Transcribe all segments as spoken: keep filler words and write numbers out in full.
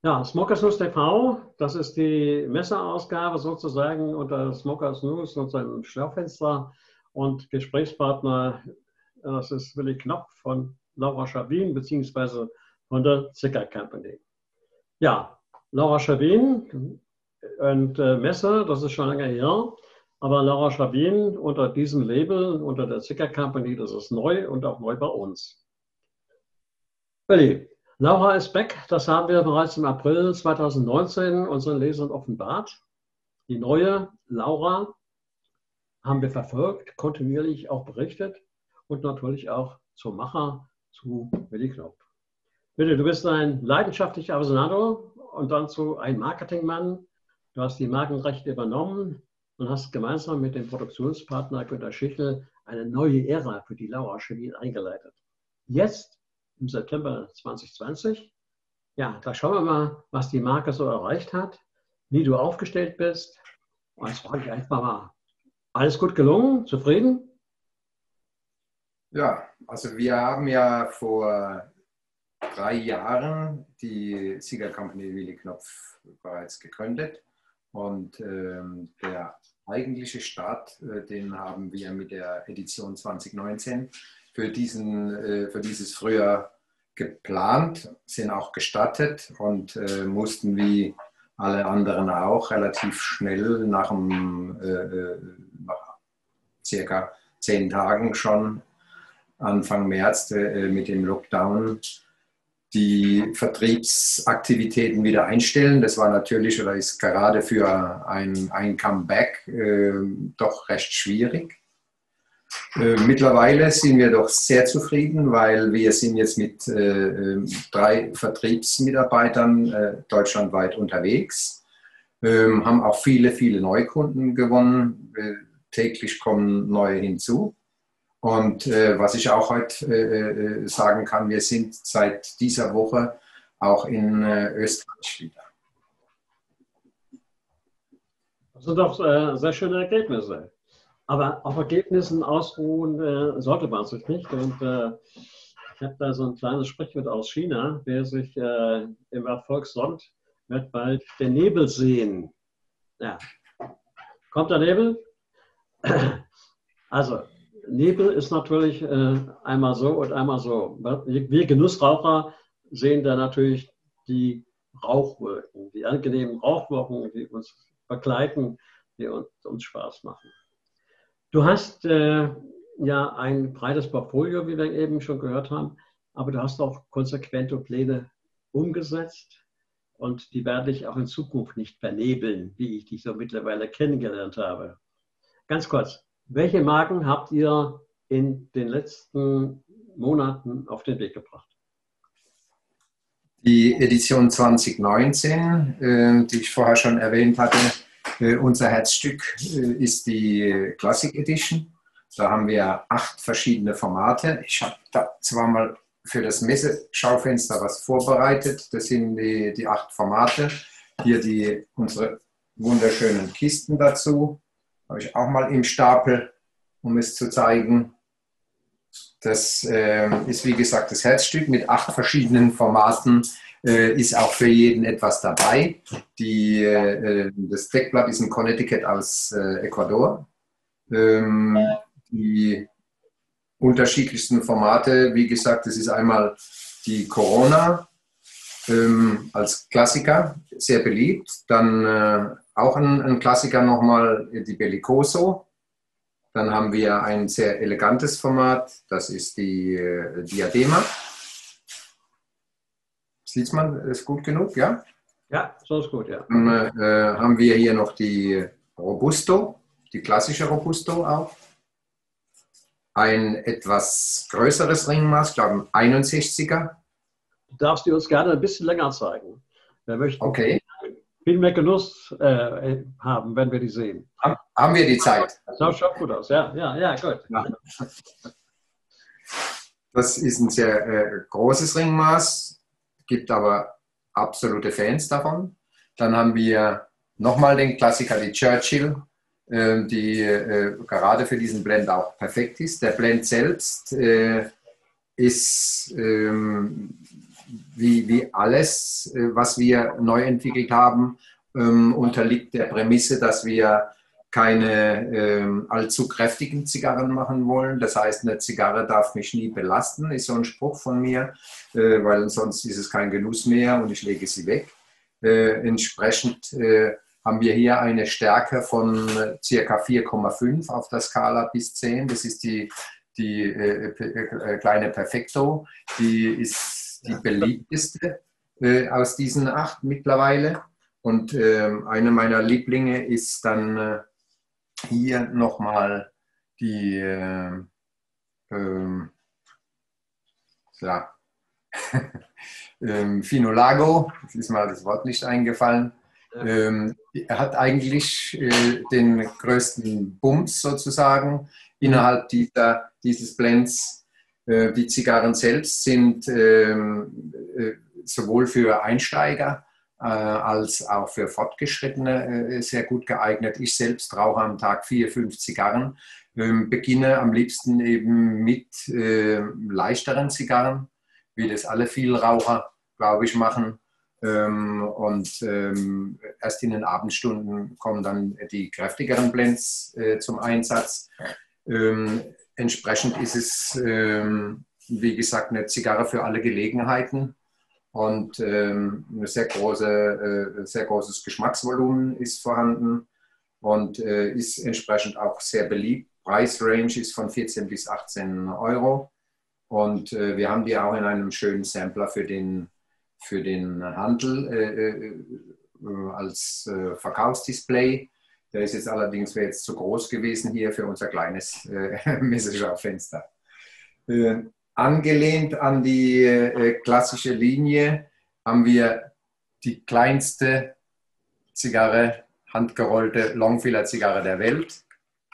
Ja, Smokers News T V, das ist die Messerausgabe sozusagen unter Smokers News und seinem Schaufenster. Und Gesprächspartner, das ist Willi Knopf von Laura Schabin beziehungsweise von der Zicker Company. Ja, Laura Schabin und äh, Messe, das ist schon lange her. Aber Laura Schabin unter diesem Label, unter der Zicker Company, das ist neu und auch neu bei uns. Willi, Laura ist back, das haben wir bereits im April zweitausendneunzehn unseren Lesern offenbart. Die neue Laura haben wir verfolgt, kontinuierlich auch berichtet und natürlich auch zum Macher, zu Willi Knopf. Willi, du bist ein leidenschaftlicher Aficionado und dann zu ein Marketingmann. Du hast die Markenrechte übernommen und hast gemeinsam mit dem Produktionspartner Günter Schichel eine neue Ära für die Laura Schabin eingeleitet. Jetzt im September zweitausendzwanzig. Ja, da schauen wir mal, was die Marke so erreicht hat, wie du aufgestellt bist. Und jetzt frage ich einfach mal, alles gut gelungen? Zufrieden? Ja, also wir haben ja vor drei Jahren die Zicker Company Willi Knopf bereits gegründet. Und ähm, der eigentliche Start, äh, den haben wir mit der Edition zwanzig neunzehn für, diesen, äh, für dieses Frühjahr geplant, sind auch gestartet und äh, mussten wie alle anderen auch relativ schnell nach, dem, äh, nach circa zehn Tagen schon Anfang März äh, mit dem Lockdown die Vertriebsaktivitäten wieder einstellen. Das war natürlich oder ist gerade für ein, ein Comeback äh, doch recht schwierig. Äh, mittlerweile sind wir doch sehr zufrieden, weil wir sind jetzt mit äh, drei Vertriebsmitarbeitern äh, deutschlandweit unterwegs, äh, haben auch viele, viele Neukunden gewonnen. Äh, täglich kommen neue hinzu. Und äh, was ich auch heute äh, sagen kann, wir sind seit dieser Woche auch in äh, Österreich wieder. Das sind doch äh, sehr schöne Ergebnisse. Aber auf Ergebnissen ausruhen äh, sollte man sich nicht. Und äh, ich habe da so ein kleines Sprichwort aus China, wer sich äh, im Erfolg sonnt, wird bald den Nebel sehen. Ja. Kommt der Nebel? Also, Nebel ist natürlich äh, einmal so und einmal so. Wir Genussraucher sehen da natürlich die Rauchwolken, die angenehmen Rauchwolken, die uns begleiten, die uns, uns Spaß machen. Du hast äh, ja ein breites Portfolio, wie wir eben schon gehört haben, aber du hast auch konsequente Pläne umgesetzt und die werden dich auch in Zukunft nicht vernebeln, wie ich dich so mittlerweile kennengelernt habe. Ganz kurz. Welche Marken habt ihr in den letzten Monaten auf den Weg gebracht? Die Edition zwanzig neunzehn, äh, die ich vorher schon erwähnt hatte, äh, unser Herzstück äh, ist die Classic Edition. Da haben wir acht verschiedene Formate. Ich habe da zwar mal für das Messeschaufenster was vorbereitet. Das sind die, die acht Formate. Hier die, unsere wunderschönen Kisten dazu. Habe ich auch mal im Stapel, um es zu zeigen. Das äh, ist wie gesagt das Herzstück mit acht verschiedenen Formaten. Äh, ist auch für jeden etwas dabei. Die, äh, das Deckblatt ist ein Connecticut aus äh, Ecuador. Ähm, die unterschiedlichsten Formate, wie gesagt, das ist einmal die Corona ähm, als Klassiker, sehr beliebt. Dann äh, auch ein, ein Klassiker nochmal, die Bellicoso. Dann haben wir ein sehr elegantes Format, das ist die äh, Diadema. Sieht man, ist gut genug, ja? Ja, so ist gut, ja. Dann äh, haben wir hier noch die Robusto, die klassische Robusto auch. Ein etwas größeres Ringmaß, ich glaube ein einundsechziger. Du darfst die uns gerne ein bisschen länger zeigen. Wir möchten okay. viel mehr Genuss äh, haben, wenn wir die sehen. Haben wir die Zeit? Das schaut gut aus, ja, ja, ja, gut. Ja. Das ist ein sehr äh, großes Ringmaß, gibt aber absolute Fans davon. Dann haben wir nochmal den Klassiker, die Churchill, äh, die äh, gerade für diesen Blend auch perfekt ist. Der Blend selbst äh, ist ähm, wie, wie alles, äh, was wir neu entwickelt haben, ähm, unterliegt der Prämisse, dass wir keine ähm, allzu kräftigen Zigarren machen wollen. Das heißt, eine Zigarre darf mich nie belasten, ist so ein Spruch von mir, äh, weil sonst ist es kein Genuss mehr und ich lege sie weg. Äh, entsprechend äh, haben wir hier eine Stärke von ca. vier Komma fünf auf der Skala bis zehn. Das ist die, die äh, äh, kleine Perfecto. Die ist die beliebteste äh, aus diesen acht mittlerweile. Und äh, eine meiner Lieblinge ist dann äh, hier nochmal die äh, ähm, ja, ähm, Finolago, jetzt ist mir das Wort nicht eingefallen. Ja. Ähm, er hat eigentlich äh, den größten Bums sozusagen innerhalb dieser, dieses Blends. Äh, die Zigarren selbst sind äh, äh, sowohl für Einsteiger äh, als auch für Fortgeschrittene äh, sehr gut geeignet. Ich selbst rauche am Tag vier, fünf Zigarren, äh, beginne am liebsten eben mit äh, leichteren Zigarren, wie das alle Vielraucher, glaube ich, machen. Ähm, und ähm, erst in den Abendstunden kommen dann die kräftigeren Blends äh, zum Einsatz. Ähm, entsprechend ist es, ähm, wie gesagt, eine Zigarre für alle Gelegenheiten. Und ähm, ein sehr, große, äh, sehr großes Geschmacksvolumen ist vorhanden und äh, ist entsprechend auch sehr beliebt. Preisrange ist von vierzehn bis achtzehn Euro. Und äh, wir haben die auch in einem schönen Sampler für den, für den Handel äh, äh, als äh, Verkaufsdisplay. Der ist jetzt allerdings wäre jetzt zu groß gewesen hier für unser kleines äh, Messeschaufenster. Äh, angelehnt an die äh, klassische Linie haben wir die kleinste Zigarre, handgerollte Longfiller-Zigarre der Welt.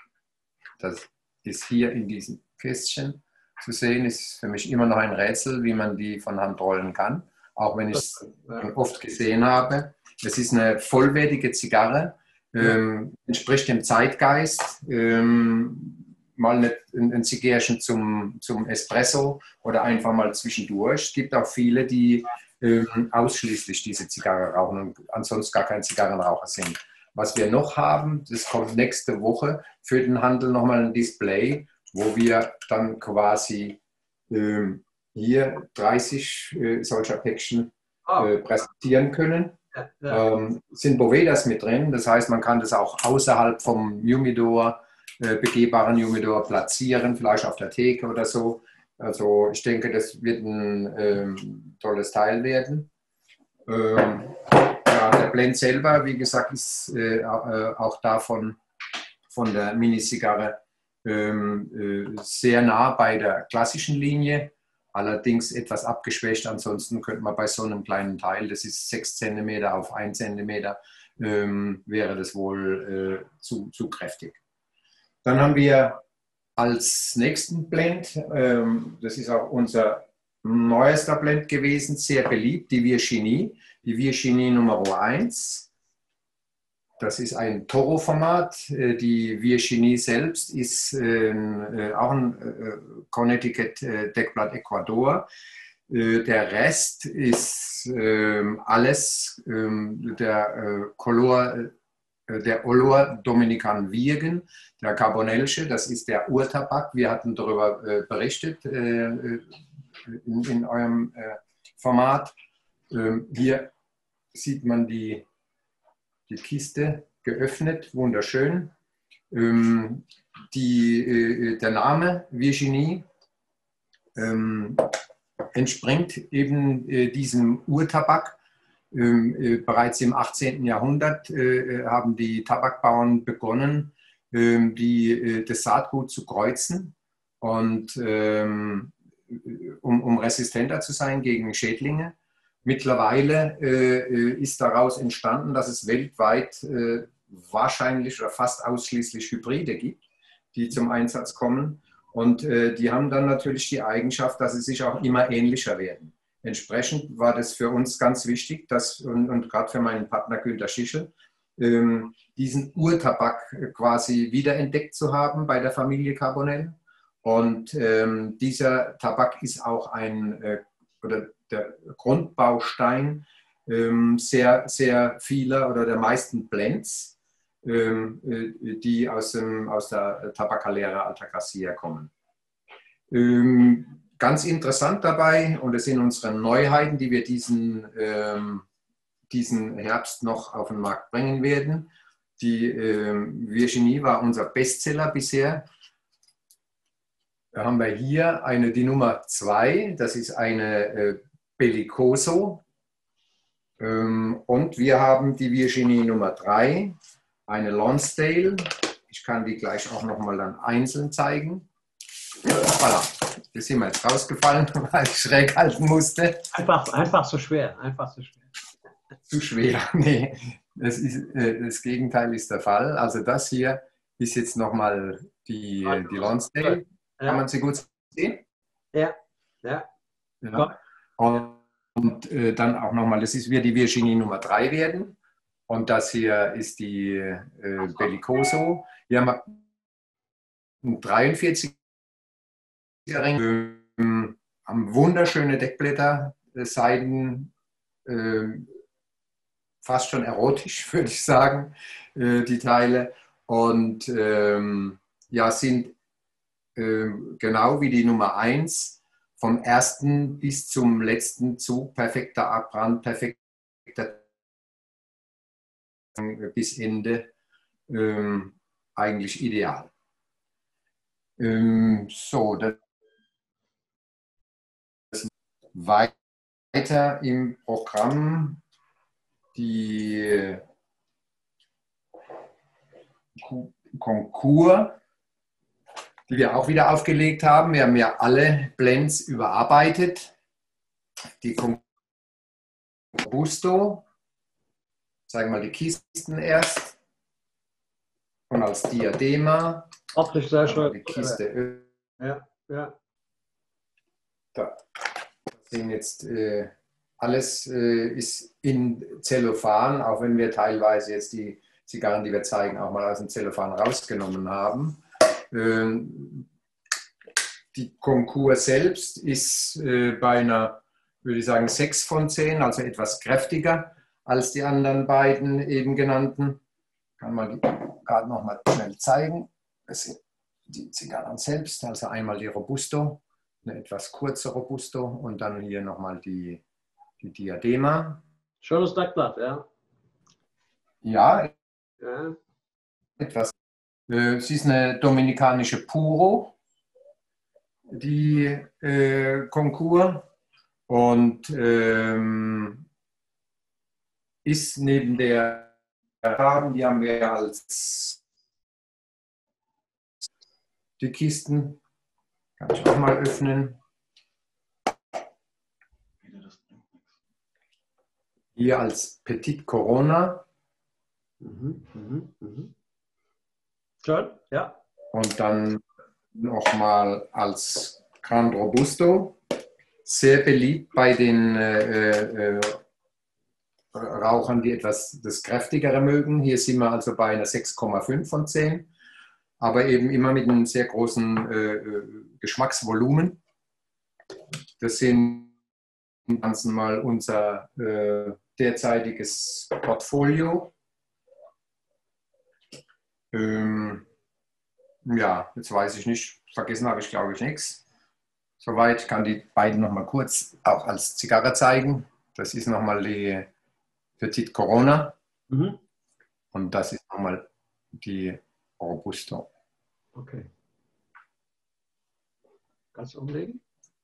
Das ist hier in diesem Kästchen zu sehen, ist für mich immer noch ein Rätsel, wie man die von Hand rollen kann, auch wenn ich es oft gesehen habe. Es ist eine vollwertige Zigarre, ähm, entspricht dem Zeitgeist, ähm, mal nicht ein, ein Zigärchen zum, zum Espresso oder einfach mal zwischendurch. Es gibt auch viele, die ähm, ausschließlich diese Zigarre rauchen und ansonsten gar kein Zigarrenraucher sind. Was wir noch haben, das kommt nächste Woche für den Handel nochmal ein Display, wo wir dann quasi ähm, hier dreißig äh, solcher Päckchen äh, präsentieren können. Ja, ja. Ähm, sind Bovedas mit drin, das heißt, man kann das auch außerhalb vom Humidor, äh, begehbaren Humidor platzieren, vielleicht auf der Theke oder so. Also ich denke, das wird ein ähm, tolles Teil werden. Ähm, ja, der Blend selber, wie gesagt, ist äh, auch davon von der Mini-Zigarre sehr nah bei der klassischen Linie, allerdings etwas abgeschwächt. Ansonsten könnte man bei so einem kleinen Teil, das ist sechs Zentimeter auf ein Zentimeter, ähm, wäre das wohl äh, zu, zu kräftig. Dann haben wir als nächsten Blend, ähm, das ist auch unser neuester Blend gewesen, sehr beliebt, die Virginie, die Virginie Nummer eins. Das ist ein Toro-Format. Die Virginie selbst ist äh, auch ein äh, Connecticut äh, Deckblatt Ecuador. Äh, der Rest ist äh, alles äh, der Color, äh, der Olor Dominican Virgen, der Carbonelsche, das ist der Urtabak. Wir hatten darüber äh, berichtet äh, in, in eurem äh, Format. Äh, hier sieht man die die Kiste geöffnet, wunderschön. Ähm, die, äh, der Name Virginie ähm, entspringt eben äh, diesem Urtabak. Ähm, äh, bereits im achtzehnten Jahrhundert äh, haben die Tabakbauern begonnen, ähm, die, äh, das Saatgut zu kreuzen, und, ähm, um, um resistenter zu sein gegen Schädlinge. Mittlerweile äh, ist daraus entstanden, dass es weltweit äh, wahrscheinlich oder fast ausschließlich Hybride gibt, die zum Einsatz kommen. Und äh, die haben dann natürlich die Eigenschaft, dass sie sich auch immer ähnlicher werden. Entsprechend war das für uns ganz wichtig, dass, und, und gerade für meinen Partner Günter Schischel, ähm, diesen Urtabak quasi wiederentdeckt zu haben bei der Familie Carbonell. Und ähm, dieser Tabak ist auch ein, äh, oder der Grundbaustein ähm, sehr, sehr vieler oder der meisten Blends, ähm, äh, die aus, dem, aus der Tabacalera Altagracia kommen. Ähm, ganz interessant dabei, und es sind unsere Neuheiten, die wir diesen, ähm, diesen Herbst noch auf den Markt bringen werden. Die ähm, Virginie war unser Bestseller bisher. Da haben wir hier eine, die Nummer zwei, das ist eine äh, Bellicoso. Ähm, und wir haben die Virginie Nummer drei, eine Lonsdale. Ich kann die gleich auch nochmal dann einzeln zeigen. Voilà. Das ist mir jetzt rausgefallen, weil ich schräg halten musste. Einfach, einfach so schwer, einfach so schwer. Zu schwer, nee. Das, ist, äh, das Gegenteil ist der Fall. Also das hier ist jetzt nochmal die, die Lonsdale. Ja. Kann man sie gut sehen? Ja, ja. Ja. Und, und äh, dann auch nochmal, das ist wieder die Virginie Nummer drei werden. Und das hier ist die äh, Bellicoso. Hier haben wir einen dreiundvierziger Ring, äh, haben wunderschöne Deckblätter, äh, Seiden, äh, fast schon erotisch, würde ich sagen, äh, die Teile. Und ähm, ja, sind äh, genau wie die Nummer eins vom ersten bis zum letzten Zug perfekter Abbrand, perfekter bis Ende, ähm, eigentlich ideal. Ähm, so, das weiter im Programm die Concours, die wir auch wieder aufgelegt haben. Wir haben ja alle Blends überarbeitet. Die Robusto, zeigen wir mal die Kisten erst. Und als Diadema. Optisch sehr schön. Die Kiste. Ja, ja. Da sehen jetzt äh, alles äh, ist in Zellophan, auch wenn wir teilweise jetzt die Zigarren, die wir zeigen, auch mal aus dem Zellophan rausgenommen haben. Ähm, die Concours selbst ist äh, bei einer, würde ich sagen, sechs von zehn, also etwas kräftiger als die anderen beiden eben genannten. Kann man gerade noch mal schnell zeigen. Das sind die Zigarren selbst, also einmal die Robusto, eine etwas kurze Robusto und dann hier nochmal die, die Diadema. Schönes Deckblatt, ja. Ja, ja. etwas. Äh, sie ist eine dominikanische Puro, die äh, Concours, und ähm, ist neben der Farben, die haben wir als die Kisten, kann ich auch mal öffnen. Hier als Petit Corona. Mhm, mhm, mhm. Schön, ja. Und dann nochmal als Grand Robusto. Sehr beliebt bei den äh, äh, Rauchern, die etwas das Kräftigere mögen. Hier sind wir also bei einer sechs Komma fünf von zehn, aber eben immer mit einem sehr großen äh, Geschmacksvolumen. Das sind im Ganzen mal unser äh, derzeitiges Portfolio. Ähm, ja, jetzt weiß ich nicht, vergessen habe ich glaube ich nichts. Soweit, ich kann die beiden noch mal kurz auch als Zigarre zeigen. Das ist nochmal die Petit Corona. Mhm. Und das ist nochmal die Robusto. Okay. Ganz umlegen.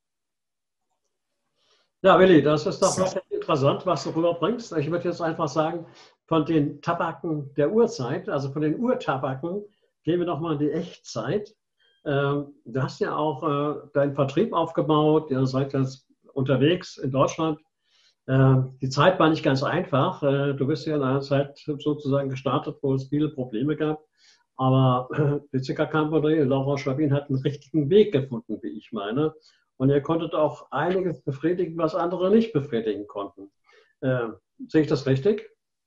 Ja, Willi, das ist doch So. wirklich interessant, was du rüberbringst. Ich würde jetzt einfach sagen, von den Tabaken der Urzeit, also von den Urtabaken, gehen wir nochmal in die Echtzeit. Ähm, du hast ja auch äh, deinen Vertrieb aufgebaut, ihr seid jetzt unterwegs in Deutschland. Äh, die Zeit war nicht ganz einfach. Äh, du bist ja in einer Zeit sozusagen gestartet, wo es viele Probleme gab. Aber äh, die Zigarrenkompanie Laura Schwabin hat einen richtigen Weg gefunden, wie ich meine. Und ihr konntet auch einiges befriedigen, was andere nicht befriedigen konnten. Äh, sehe ich das richtig?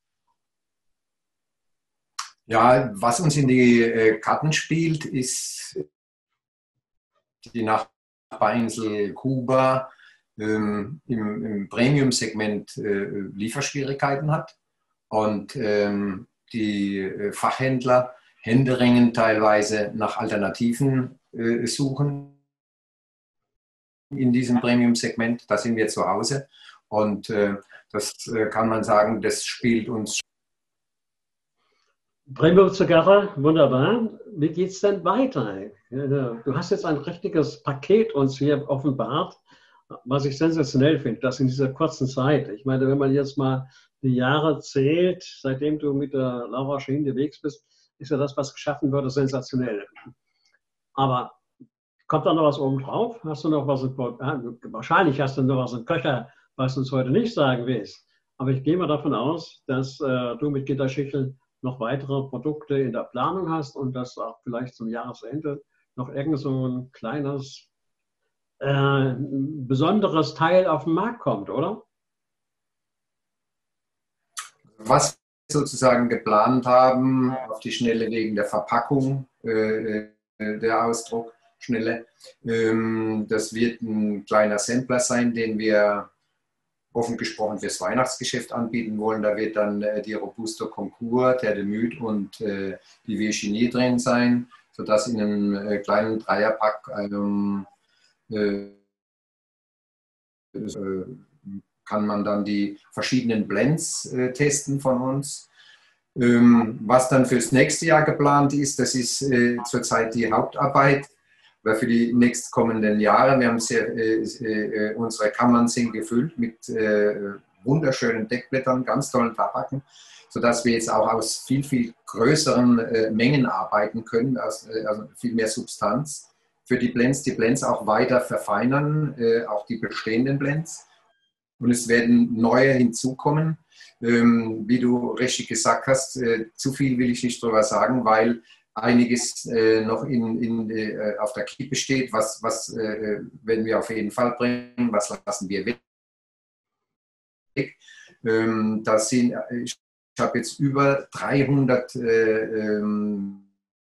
Ja, was uns in die äh, Karten spielt, ist die Nachbarinsel Kuba, ähm, im, im Premium-Segment äh, Lieferschwierigkeiten hat und ähm, die äh, Fachhändler händeringend teilweise nach Alternativen äh, suchen in diesem Premium-Segment. Da sind wir zu Hause und äh, das äh, kann man sagen, das spielt uns. Premium-Zigarre, wunderbar. Wie geht es denn weiter? Du hast jetzt ein richtiges Paket uns hier offenbart, was ich sensationell finde, das in dieser kurzen Zeit. Ich meine, wenn man jetzt mal die Jahre zählt, seitdem du mit der Laura Schien unterwegs bist, ist ja das, was geschaffen wurde, sensationell. Aber kommt da noch was oben drauf? Hast du noch was im Wahrscheinlich hast du noch was im Köcher, was du uns heute nicht sagen willst. Aber ich gehe mal davon aus, dass äh, du mit Gitta Schichel noch weitere Produkte in der Planung hast und dass auch vielleicht zum Jahresende noch irgend so ein kleines äh, besonderes Teil auf den Markt kommt, oder? Was wir sozusagen geplant haben, auf die Schnelle wegen der Verpackung, äh, der Ausdruck, Schnelle, ähm, das wird ein kleiner Sampler sein, den wir offen gesprochen fürs Weihnachtsgeschäft anbieten wollen. Da wird dann äh, die Robusto Concours, der Demüt und äh, die Virginie drin sein, sodass in einem äh, kleinen Dreierpack ähm, äh, äh, kann man dann die verschiedenen Blends äh, testen von uns. Ähm, was dann fürs nächste Jahr geplant ist, das ist äh, zurzeit die Hauptarbeit. Weil für die nächstkommenden Jahre, wir haben sehr, äh, äh, unsere Kammern sind gefüllt mit äh, wunderschönen Deckblättern, ganz tollen Tabaken, sodass wir jetzt auch aus viel, viel größeren äh, Mengen arbeiten können, aus, äh, also viel mehr Substanz. Für die Blends, die Blends auch weiter verfeinern, äh, auch die bestehenden Blends. Und es werden neue hinzukommen. Ähm, wie du richtig gesagt hast, äh, zu viel will ich nicht drüber sagen, weil einiges äh, noch in, in, äh, auf der Kippe steht, was, was äh, werden wir auf jeden Fall bringen, was lassen wir weg. Ähm, das sind, ich ich habe jetzt über dreihundert äh, ähm,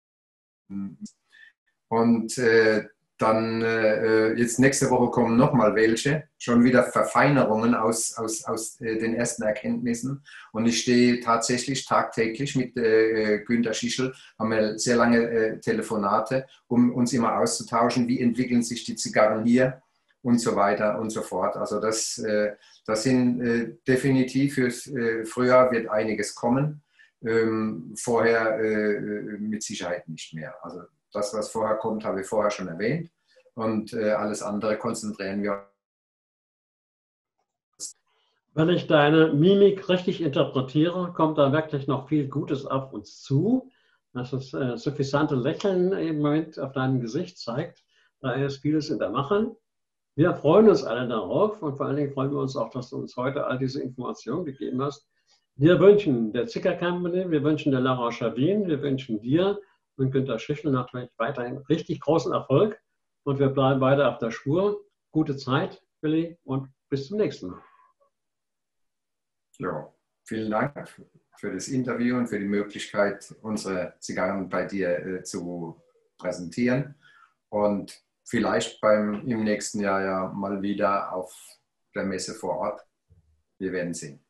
und äh, dann äh, jetzt nächste Woche kommen nochmal welche, schon wieder Verfeinerungen aus, aus, aus äh, den ersten Erkenntnissen. Und ich stehe tatsächlich tagtäglich mit äh, Günter Schichel, haben wir sehr lange äh, Telefonate, um uns immer auszutauschen, wie entwickeln sich die Zigarren hier und so weiter und so fort. Also das, äh, das sind äh, definitiv fürs äh, Frühjahr wird einiges kommen, ähm, vorher äh, mit Sicherheit nicht mehr. Also das, was vorher kommt, habe ich vorher schon erwähnt. Und äh, alles andere konzentrieren wir uns. Wenn ich deine Mimik richtig interpretiere, kommt da wirklich noch viel Gutes auf uns zu. Das ist äh, suffisante Lächeln im Moment auf deinem Gesicht zeigt. Da ist vieles in der Mache. Wir freuen uns alle darauf und vor allen Dingen freuen wir uns auch, dass du uns heute all diese Informationen gegeben hast. Wir wünschen der Zicker Company, wir wünschen der Laura Schabin, wir wünschen dir und Günter Schichel natürlich weiterhin richtig großen Erfolg und wir bleiben weiter auf der Spur. Gute Zeit, Willi, und bis zum nächsten Mal. Ja, vielen Dank für das Interview und für die Möglichkeit, unsere Zigarren bei dir äh, zu präsentieren und vielleicht beim, im nächsten Jahr ja mal wieder auf der Messe vor Ort. Wir werden sehen.